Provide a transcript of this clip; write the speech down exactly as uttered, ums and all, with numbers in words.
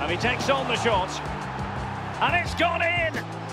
And he takes on the shot. And it's gone in!